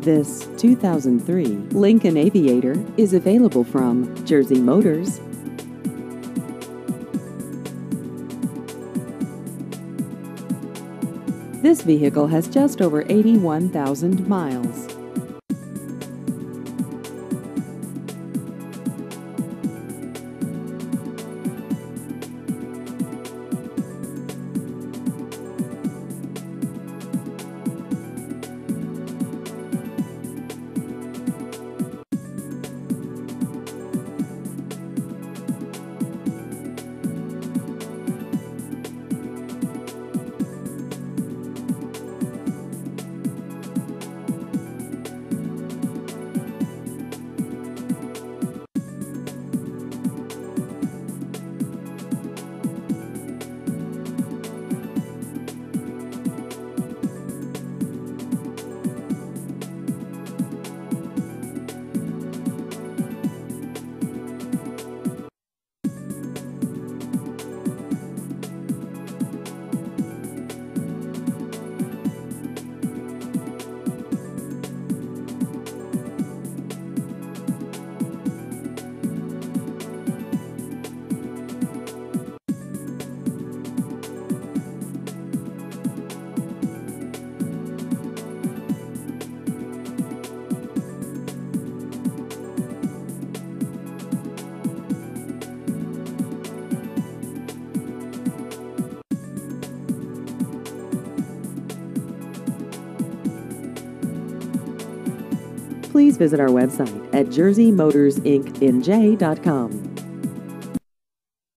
This 2003 Lincoln Aviator is available from Jersey Motors. This vehicle has just over 81,000 miles. Please visit our website at jerseymotorsinc.com.